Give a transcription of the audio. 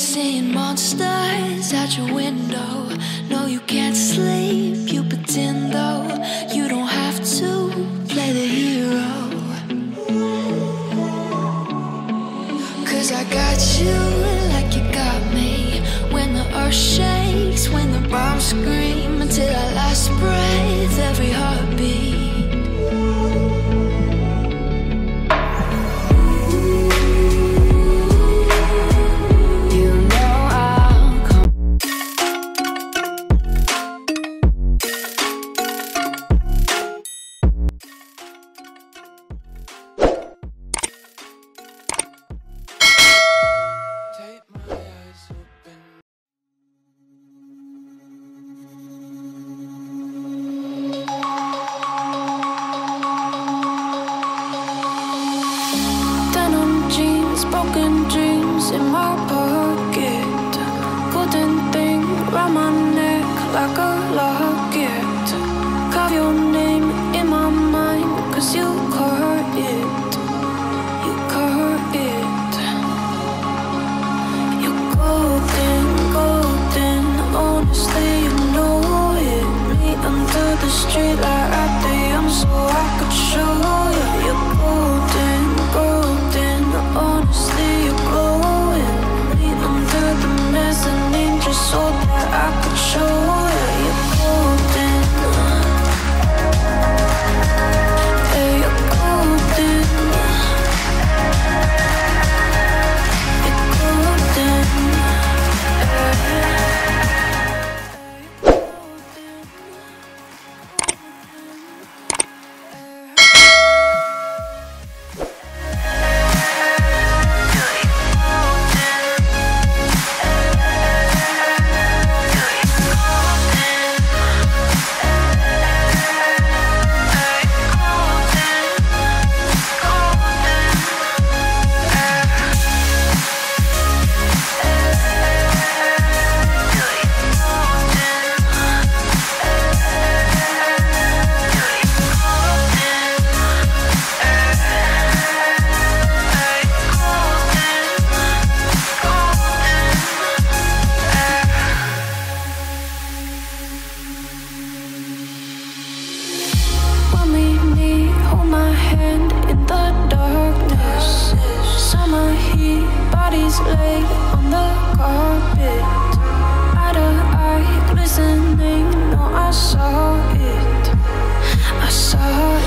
seeing monsters out your window. No, you can't sleep, you pretend though. You don't have to play the hero. 'Cause I got you like you got me. When the earth shakes, when the bombs scream, until our last breath, every heartbeat. Broken dreams in my pocket, golden thing round my neck like a locket. Carve your name in my mind, 'cause you caught it, you caught it. You're golden, golden, honestly you know it. Me under the street light at the end so I could show you. You're golden, golden, honestly you're glowing. Me under the mezzanine just so that I could show you. You're golden, yeah, you're golden, you're golden, yeah. Lay on the carpet, eye to eye, glistening. No, I saw it, I saw